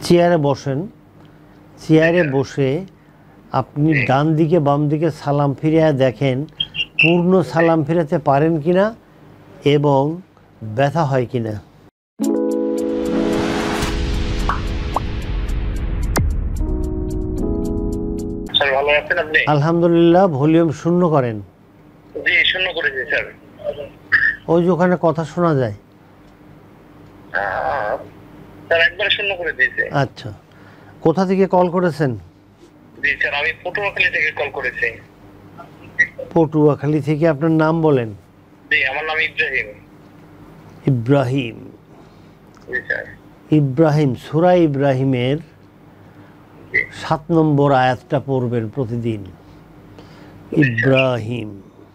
চেয়ারে বসেন, চেয়ারে বসে আপনি ডান দিকে বাম দিকে সালাম ফিরিয়ে দেখেন পূর্ণ সালাম ফিরাতে পারেন কিনা এবং ব্যথা হয় কিনা। ভালো আছেন আপনি? আলহামদুলিল্লাহ। ভলিউম শূন্য করেন। জি, শূন্য করেছি স্যার। ওই যে ওখানে কথা শোনা যায়। স্যার একবার শূন্য করে দিয়েছে। আচ্ছা, কোথা থেকে কল করেছেন? জি স্যার, আমি পটুয়াখালী থেকে কল করেছি। পটুয়াখালী থেকে। আপনার নাম বলেন। জি, আমার নাম ইব্রাহিম। ইব্রাহিম। জি স্যার। ইব্রাহিম, সূরা ইব্রাহিমের 7 নম্বর আয়াতটা পড়বেন প্রতিদিন। ইব্রাহিম।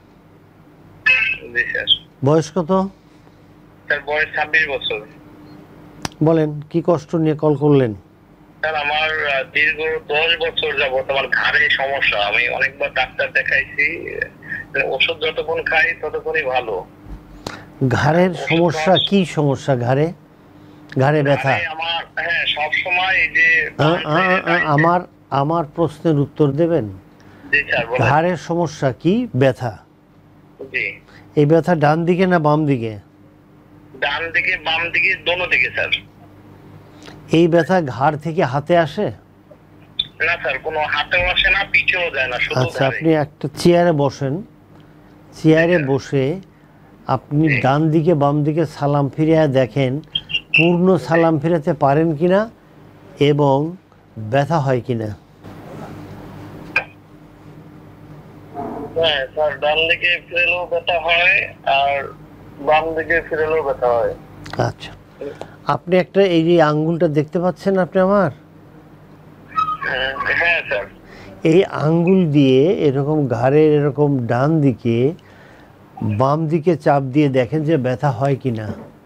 জি স্যার। বয়স কত? স্যার বয়স 26 বছর। বলেন, কি কষ্ট নিয়ে কল করলেন? স্যার আমার দীর্ঘ 10 বছর যাবত আমার ঘাড়ে সমস্যা। আমি অনেকবার ডাক্তার দেখাইছি, ওষুধ যতক্ষণ খাই ততক্ষণই ভালো। ঘাড়ের সমস্যা? কি সমস্যা ঘাড়ে? ঘাড়ে ব্যথা? আমার সব সময় এই যে আমার প্রশ্নের উত্তর দেবেন। জি স্যার। ঘাড়ের সমস্যা কি? ব্যথা? জি। এই ব্যথা ডান দিকে না বাম দিকে? ডান দিকে বাম দিকে দোনো দিকে স্যার। এই ব্যথা ঘাড় থেকে হাতে আসে? না স্যার, কোনো হাতেও আসে না, পিঠেও যায় না, শুধু আচ্ছা, ঘাড়ে। আপনি একটা চেয়ারে বসেন, চেয়ারে বসে আপনি ডান দিকে বাম দিকে সালাম ফিরিয়ে দেখেন পূর্ণ সালাম ফিরাতে পারেন কিনা এবং ব্যথা হয় কিনা। হ্যাঁ স্যার, ডান দিকে ফিরেলেও ব্যথা হয় আর বাম দিকে ফিরেলেও ব্যথা হয়। আচ্ছা, আপনি একটা এই যে আঙ্গুলটা দেখতে পাচ্ছেন আপনি আমার? হ্যাঁ স্যার। এই আঙ্গুল দিয়ে এরকম ঘাড়ের এরকম ডান দিকে বাম দিকে চাপ দিয়ে দেখেন যে ব্যথা হয় কিনা।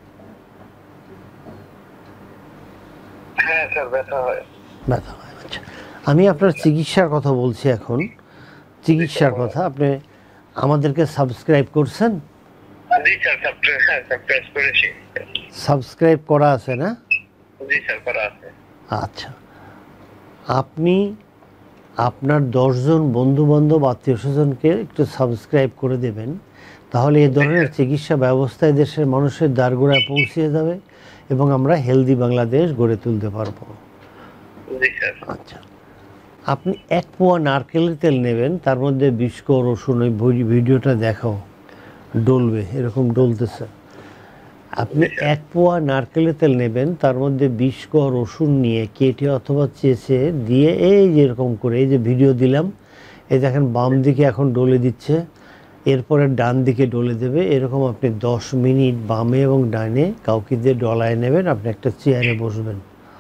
হ্যাঁ স্যার, ব্যথা হয়। ব্যথা হয়। আচ্ছা, আমি আপনার চিকিৎসার কথা বলছি এখন। চিকিৎসার কথা। আপনি আমাদেরকে সাবস্ক্রাইব করছেন? জি স্যার, সাবস্ক্রাইব করেছি। সাবস্ক্রাইব করা আছে না? জি স্যার, করা আছে। আচ্ছা, আপনি আপনার 10 জন বন্ধু বান্ধব আত্মীয় স্বজনকে একটু সাবস্ক্রাইব করে দেবেন, তাহলে এই ধরনের চিকিৎসা ব্যবস্থায় দেশের মানুষের দ্বারগোড়ায় পৌঁছে যাবে এবং আমরা হেলদি বাংলাদেশ গড়ে তুলতে পারবো। জি স্যার। আচ্ছা, আপনি 1 পোয়া নারকেলের তেল নেবেন, তার মধ্যে 20 কোয়া রসুন। ওই ভিডিওটা দেখাও, ডলবে, এরকম ডলতেছে। আপনি 1 পোয়া নারকেলের তেল নেবেন, তার মধ্যে 20 কোয়া রসুন নিয়ে কেটে অথবা চেঁচে দিয়ে এই যেরকম করে, এই যে ভিডিও দিলাম, এই দেখেন বাম দিকে এখন ডলে দিচ্ছে, এরপরে ডান দিকে ডলে দেবে। এরকম আপনি 10 মিনিট বামে এবং ডানে কাউকে দিয়ে ডলায় নেবেন। আপনি একটা চেয়ারে বসবেন।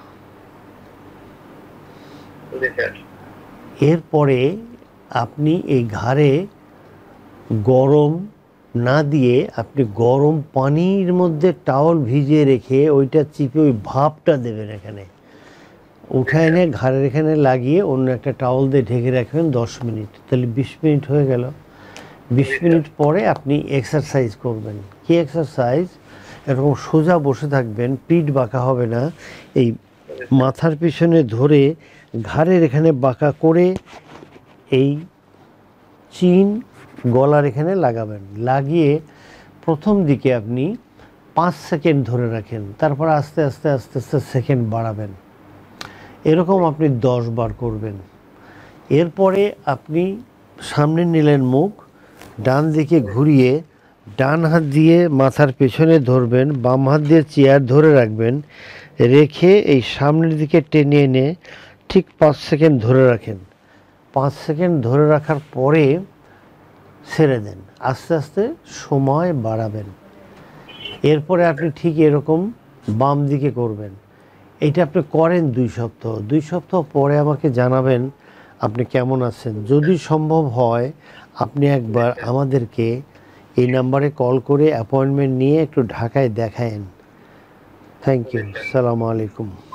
জি স্যার। এরপরে আপনি এই ঘাড়ে গরম না দিয়ে আপনি গরম পানির মধ্যে টাওয়াল ভিজিয়ে রেখে ওইটা চিপে ওই ভাপটা দেবেন এখানে, উঠায় এনে ঘাড়ের এখানে লাগিয়ে অন্য একটা টাওয়াল দিয়ে ঢেকে রাখবেন 10 মিনিট। তাহলে 20 মিনিট হয়ে গেল। 20 মিনিট পরে আপনি এক্সারসাইজ করবেন। কি এক্সারসাইজ? এরকম সোজা বসে থাকবেন, পিঠ বাঁকা হবে না, এই মাথার পিছনে ধরে ঘাড়ের এখানে বাঁকা করে এই চিন গলার এখানে লাগাবেন। লাগিয়ে প্রথম দিকে আপনি 5 সেকেন্ড ধরে রাখেন, তারপর আস্তে আস্তে আস্তে আস্তে সেকেন্ড বাড়াবেন। এরকম আপনি 10 বার করবেন। এরপরে আপনি সামনে নিলেন মুখ, ডান দিকে ঘুরিয়ে ডান হাত দিয়ে মাথার পেছনে ধরবেন, বাম হাত দিয়ে চেয়ার ধরে রাখবেন, রেখে এই সামনের দিকে টেনে এনে ঠিক 5 সেকেন্ড ধরে রাখেন। 5 সেকেন্ড ধরে রাখার পরে ছেড়ে দেন, আস্তে আস্তে সময় বাড়াবেন। এরপরে আপনি ঠিক এরকম বাম দিকে করবেন। এটা আপনি করেন 2 সপ্তাহ। 2 সপ্তাহ পরে আমাকে জানাবেন আপনি কেমন আছেন। যদি সম্ভব হয় আপনি একবার আমাদেরকে এই নাম্বারে কল করে অ্যাপয়েন্টমেন্ট নিয়ে একটু ঢাকায় দেখায়েন। Thank you. আসসালামু আলাইকুম।